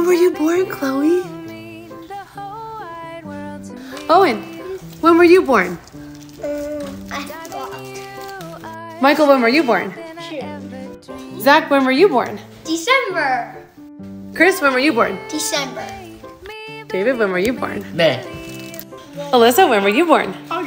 were you born, Chloe? Owen, when were you born? I forgot. Michael, when were you born? June. Zach, when were you born? December. Chris, when were you born? December. David, when were you born? May. Alyssa, when were you born?